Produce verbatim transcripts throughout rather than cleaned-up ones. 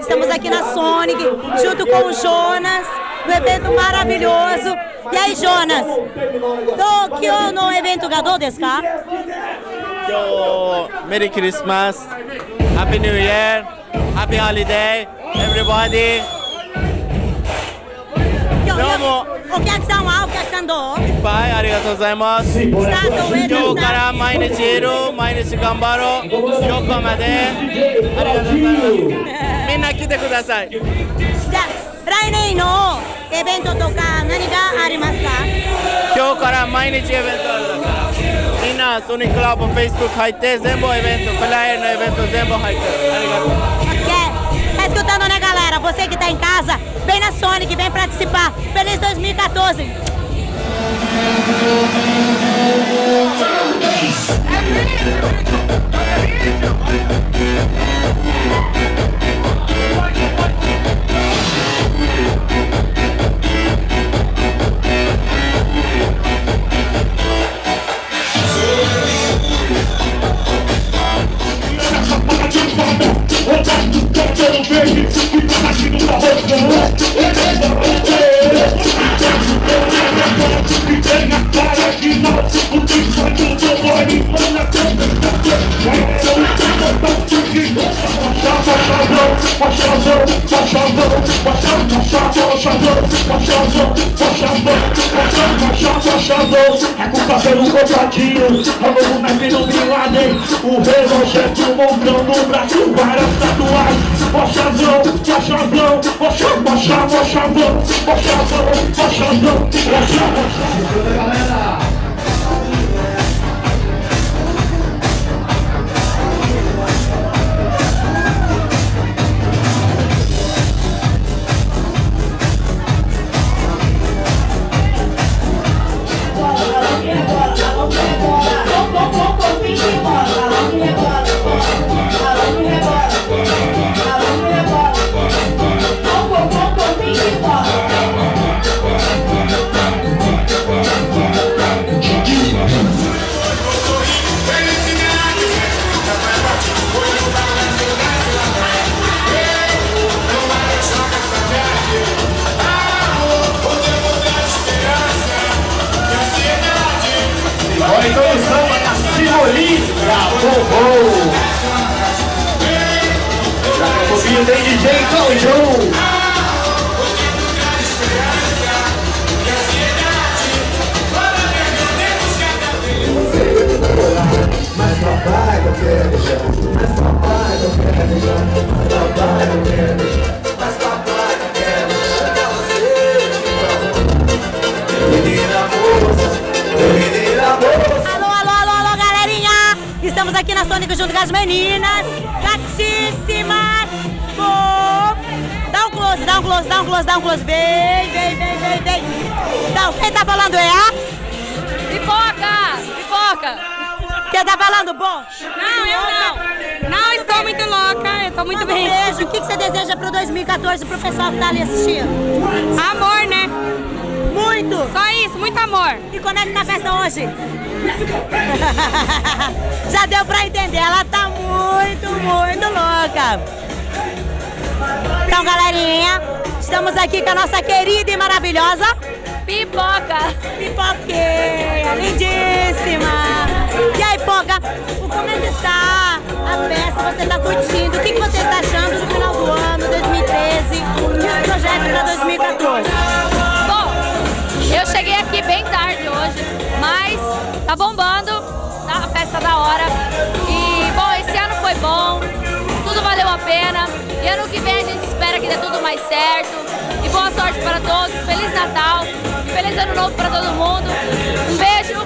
estamos aqui na Sonic, junto com o Jonas, no evento maravilhoso. E aí, Jonas, Tokyo no evento ga dou desu ka? Yo, Merry Christmas, Happy New Year, Happy Holiday, everybody. お客さんはお客さんどう？ いっぱいありがとうございます。今日から毎日いる、毎日頑張ろう。今日までありがとうございます。みんな来てください。 じゃあ来年のイベントとか何がありますか？ 今日から毎日イベントあるから。みんなソニックラブ Facebook 入って全部イベント、フライヤーのイベント全部入ってる。ありがとう。 Tá escutando, né, galera? Você que tá em casa, vem na Sonic, vem participar. Feliz dois mil e quatorze! É com cabelo cortadinho, a mão na vida do Bin Laden. O relógio montando o braço, várias tatuagens. Mochazão, mochazão, mocha, mocha, mochazão, mochazão, mochazão, mocha, mocha. Galera! Tem D J Claudio. Mas papai eu quero deixar, mas papai eu quero deixar, mas papai eu quero deixar, mas papai eu quero deixar você. Menina moça, menina moça. Alô, alô, alô, alô, galerinha! Estamos aqui na Sonic junto com as meninas gatíssimas. Dá um close, dá um close, dá um close, dá um close. Vem, vem, vem, vem, vem. Então, quem tá falando é a? Pipoca! Pipoca! Quem tá falando bom? Não, eu não. Não, estou muito louca, eu tô muito Manda um bem. beijo. O que, que você deseja pro dois mil e quatorze pro pessoal que tá ali assistindo? Amor, né? Muito! Só isso, muito amor. E como é que tá a festa hoje? Já deu pra entender, ela tá muito, muito louca. Então, galerinha, estamos aqui com a nossa querida e maravilhosa Pipoca. Pipoqueira, lindíssima. E aí, Poca, como é que está a festa? Você está curtindo? O que que você está achando do final do ano, dois mil e treze, e o projeto para dois mil e quatorze? Bom, eu cheguei aqui bem tarde hoje, mas tá bombando, tá a festa da hora. E, bom, esse ano foi bom, tudo valeu a pena. E ano que vem a gente espera que dê tudo mais certo. E boa sorte para todos, Feliz Natal e Feliz Ano Novo para todo mundo. Um beijo!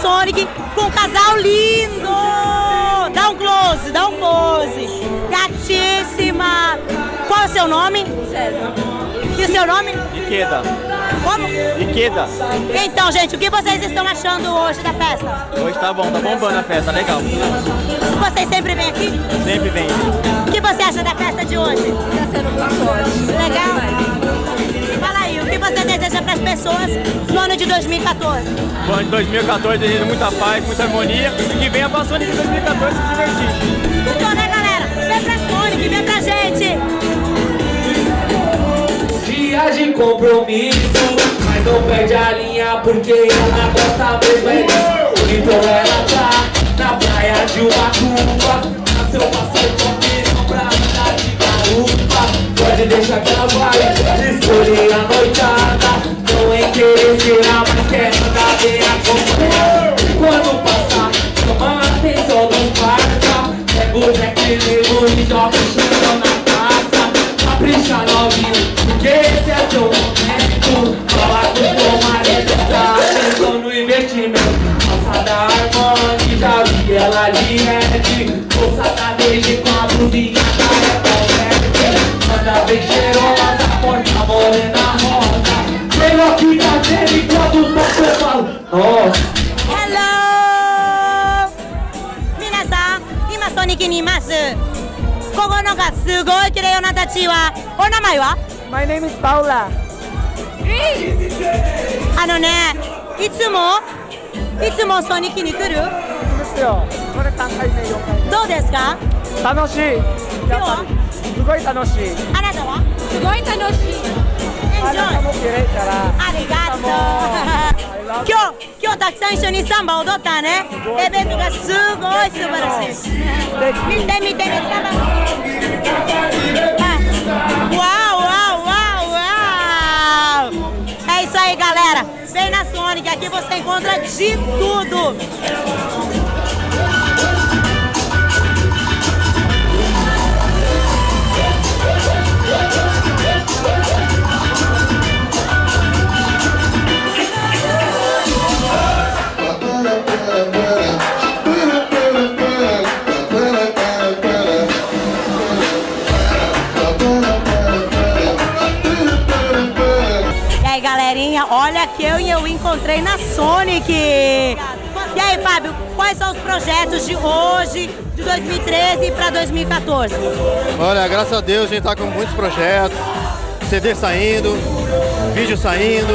Sonic com um casal lindo! Dá um close, dá um close. Gatíssima! Qual é o seu nome? Jéssica. E o seu nome? Ikeda. Como? Ikeda. Então, gente, o que vocês estão achando hoje da festa? Hoje tá bom, tá bombando a festa, legal. Vocês sempre vêm aqui? Sempre vem. O que você acha da festa de hoje? Tá sendo muito ótimo. Legal? Fala aí, o que você deseja para as pessoas no ano de dois mil e quatorze? No ano de dois mil e quatorze, desejo muita paz, muita harmonia e que venha pra Sonic dois mil e quatorze se divertir. Escutou, né, galera? Vem pra Sonic, vem pra gente! Dia de compromisso, mas não perde a linha porque ela gosta mesmo é disso. Então ela tá na praia de Ubatuba, nasceu passando combinação pra andar de garupa. Pode deixar que ela vai escolher a noitada, não é interesseira, mas quer andar bem acompanhada. Quando passar, chama a atenção dos parça, pega o Jack Lego e joga o chão na taça. Capricha novinho, porque esse é seu momento. Fala com o seu marido, tá atenção no investimento. Moça da Armani, já vi ela ali é de moça da Beige com a blusinha da Revolverde. Manda bem cheirosa, porta morena rosa. Veio aqui pra ver enquanto toca eu falo, nossa. Hello! Minasan, ima Sonic ni imasu. Kogo no ga sugoi kirei onna tachi wa. O namae wa? My name is Paula. Ano ne, itsumo, itsumo Sonic ni kuru? ですよ。これさんかいめ、よんかいどうですか？ め。楽しい。やっぱりすごい楽しい。 あなたは？ すごい楽しい。 あなたも綺麗から。 ありがとう。今日、今日たくさん一緒にサンバ踊ったね。イベントがすごい素晴らしい。見て見て見て。Uau, uau, uau, uau! É isso aí, galera. Vem na Sonic, aqui você encontra de tudo. Galerinha, olha que eu e eu encontrei na Sonic. E aí, Fábio, quais são os projetos de hoje, de dois mil e treze para dois mil e quatorze? Olha, graças a Deus a gente tá com muitos projetos, C D saindo, vídeo saindo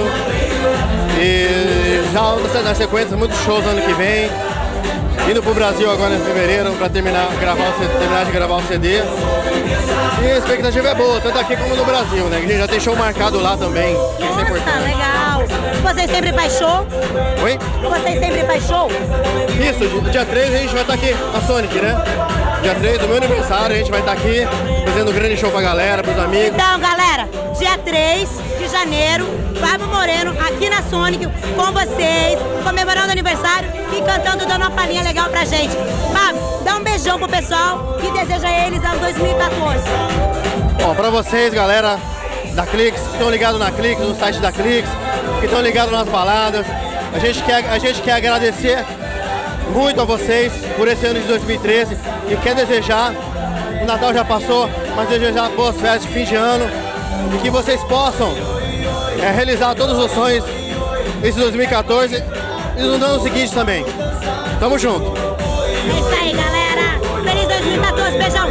e já na sequência muitos shows ano que vem. Indo pro Brasil agora em fevereiro para terminar, gravar, terminar de gravar o C D. E a expectativa é boa, tanto aqui como no Brasil, né? A gente já tem show marcado lá também. Nossa, legal! Vocês sempre faz show? Oi? Vocês sempre faz show? Isso, dia três a gente vai estar aqui na Sonic, né? Dia três do meu aniversário a gente vai estar aqui fazendo um grande show pra galera, pros amigos. Então, galera, dia três de janeiro, Fábio Moreno aqui na Sonic com vocês, comemorando o aniversário e cantando, dando uma palhinha legal pra gente. Fábio, dá um beijão pro pessoal e deseja a eles ao dois mil e quatorze. Bom, pra vocês, galera da Clix, que estão ligados na Clix, no site da Clix, que estão ligados nas baladas, a gente quer, a gente quer agradecer muito a vocês por esse ano de dois mil e treze e quer desejar, o Natal já passou, mas desejar boas festas de fim de ano e que vocês possam é, realizar todos os sonhos esse dois mil e quatorze e no ano seguinte também. Tamo junto! É isso aí, galera! Feliz dois mil e quatorze, beijão!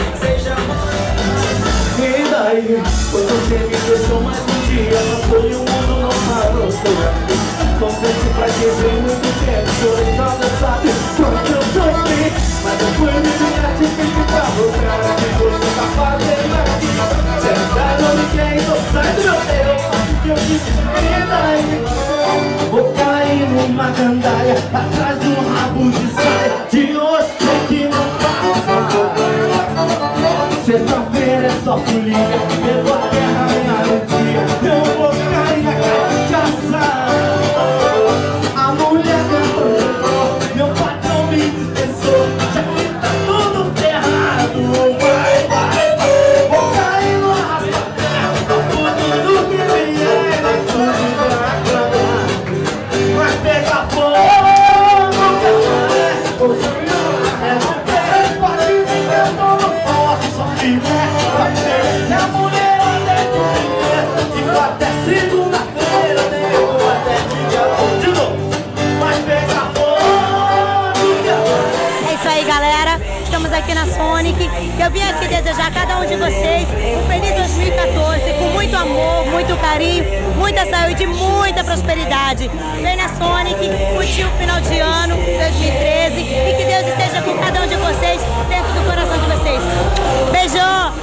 E daí, foi você me deixou mais um dia, passou e o mundo não parou. Confesso pra que vem muito tempo, chorei só dançar quanto eu sofri. Mas eu fui me gratifique pra buscar o que você tá fazendo aqui. Verdade ou ninguém, tô sai do meu Deus, faço o que eu disse. E daí, vou cair numa gandaia, atrás de um rabo de saia. De hoje sei que não passa. Sexta-feira é só polícia, eu vou terra minha no dia. Eu vou cair na cachaça. A mulher ganhou, meu patrão me dispensou. Já que tá tudo ferrado, vai, vai, vai. Vou cair no arrasta-terra, tô tudo que vier, vai tudo pra cá. Vai pegar fogo. até segunda-feira, nego, até dia de novo. Mas pega fogo. É isso aí, galera. Estamos aqui na Sonic. Eu vim aqui desejar a cada um de vocês um feliz dois mil e quatorze, com muito amor, muito carinho, muita saúde, muita prosperidade. Vem na Sonic, curtir o final de ano dois mil e treze e que Deus esteja com cada um de vocês dentro do coração de vocês. Beijo!